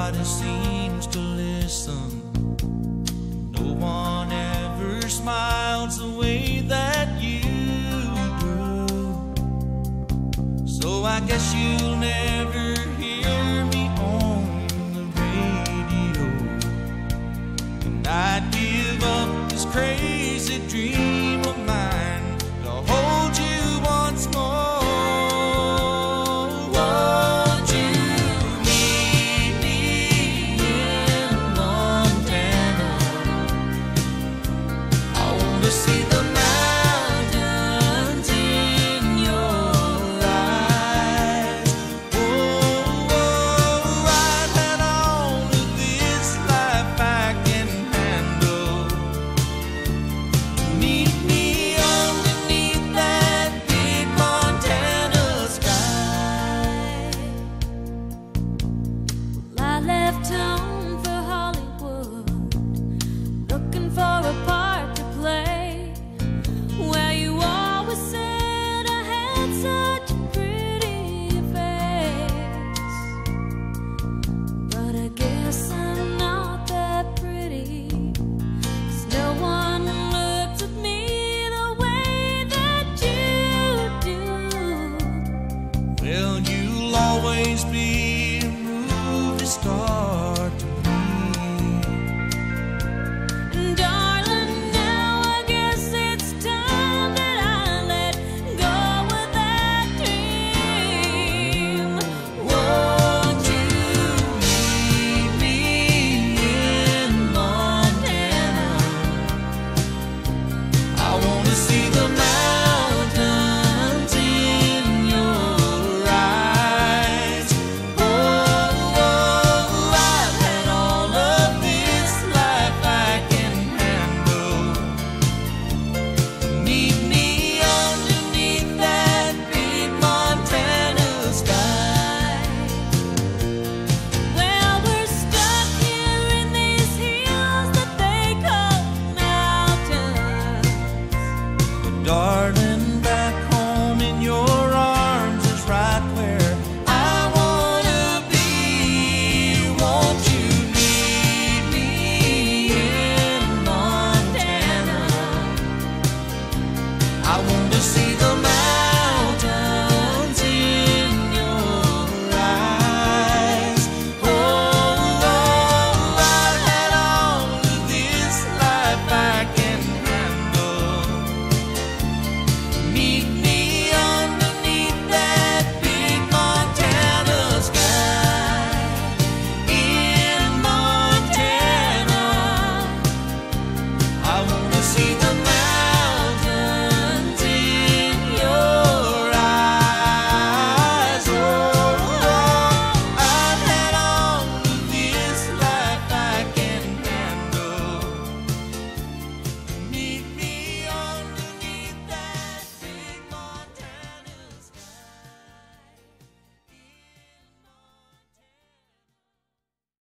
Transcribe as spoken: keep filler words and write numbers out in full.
Nobody seems to listen. No one ever smiles the way that you do. So I guess you'll never hear me on the radio. And I'd give up this crazy dream of mine to hold you once more. Well, you'll always be a movie star to me. And darling, now I guess it's time that I let go of that dream. Won't you meet me in Montana? I wanna see the mountains in your darling.